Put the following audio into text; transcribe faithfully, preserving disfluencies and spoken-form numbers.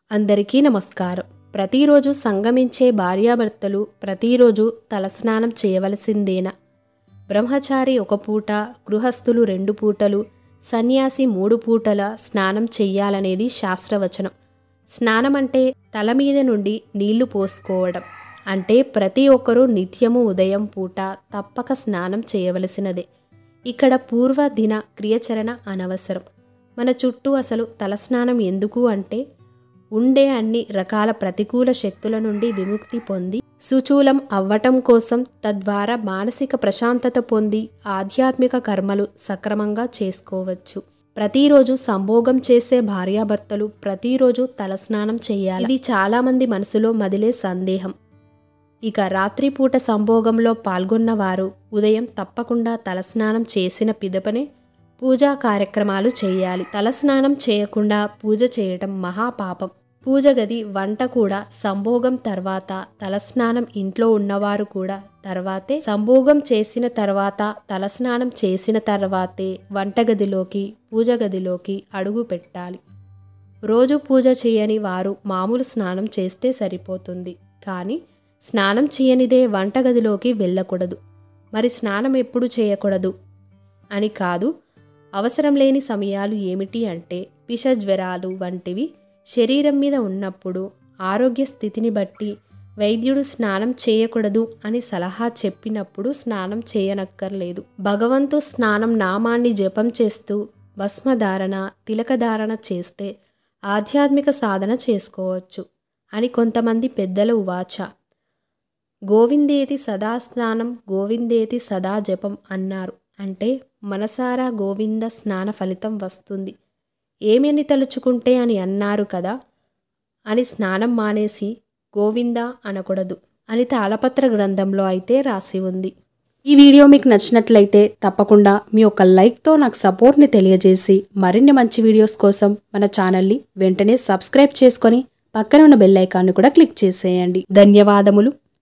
అందరికీ నమస్కారం. ప్రతిరోజు సంగమించే భార్యాభర్తలు ప్రతిరోజు తలస్నానం చేయవలసిందేనా? బ్రహ్మచారి ఒక పూట, గృహస్థులు రెండు పూటలు, సన్యాసి మూడు పూటల స్నానం చెయ్యాలనేది శాస్త్రవచనం. స్నానం అంటే తల మీద నుండి నీళ్లు పోసుకోవడం. అంటే ప్రతి ఒక్కరూ నిత్యము ఉదయం పూట తప్పక స్నానం చేయవలసినదే. ఇక్కడ పూర్వ దిన క్రియచరణ అనవసరం. మన చుట్టూ అసలు తలస్నానం ఎందుకు అంటే ఉండే అన్ని రకాల ప్రతికూల శక్తుల నుండి విముక్తి పొంది సుచూలం అవ్వటం కోసం, తద్వారా మానసిక ప్రశాంతత పొంది ఆధ్యాత్మిక కర్మలు సక్రమంగా చేసుకోవచ్చు. ప్రతిరోజు సంభోగం చేసే భార్యాభర్తలు ప్రతిరోజు తలస్నానం చేయాలి. ఇది చాలామంది మనసులో మదిలే సందేహం. ఇక రాత్రిపూట సంభోగంలో పాల్గొన్నవారు ఉదయం తప్పకుండా తలస్నానం చేసిన పిదపనే పూజా కార్యక్రమాలు చేయాలి. తలస్నానం చేయకుండా పూజ చేయటం మహాపాపం. పూజ గది, వంట కూడా సంభోగం తర్వాత, తలస్నానం ఇంట్లో ఉన్నవారు కూడా తర్వాతే, సంభోగం చేసిన తర్వాత తలస్నానం చేసిన తర్వాతే వంటగదిలోకి, పూజ గదిలోకి అడుగు పెట్టాలి. రోజు పూజ చేయని వారు మామూలు స్నానం చేస్తే సరిపోతుంది. కానీ స్నానం చేయనిదే వంటగదిలోకి వెళ్ళకూడదు. మరి స్నానం ఎప్పుడు చేయకూడదు అని కాదు. అవసరం లేని సమయాలు ఏమిటి అంటే విషజ్వరాలు వంటివి శరీరం మీద ఉన్నప్పుడు, ఆరోగ్య స్థితిని బట్టి వైద్యుడు స్నానం చేయకూడదు అని సలహా చెప్పినప్పుడు స్నానం చేయనక్కర్లేదు. భగవంతు స్నానం నామాన్ని జపం చేస్తూ భస్మధారణ, తిలకధారణ చేస్తే ఆధ్యాత్మిక సాధన చేసుకోవచ్చు అని కొంతమంది పెద్దల ఉవాచ. గోవిందేతి సదా స్నానం, గోవిందేతి సదా జపం అన్నారు. అంటే మనసారా గోవింద స్నాన ఫలితం వస్తుంది. ఏమని తలుచుకుంటే అని అన్నారు కదా అని స్నానం మానేసి గోవింద అనకూడదు అని తాళపత్ర గ్రంథంలో అయితే రాసి ఉంది. ఈ వీడియో మీకు నచ్చినట్లయితే తప్పకుండా మీ ఒక లైక్తో నాకు సపోర్ట్ని తెలియజేసి మరిన్ని మంచి వీడియోస్ కోసం మన ఛానల్ని వెంటనే సబ్స్క్రైబ్ చేసుకొని పక్కన ఉన్న బెల్ ఐకాన్ని కూడా క్లిక్ చేసేయండి. ధన్యవాదములు.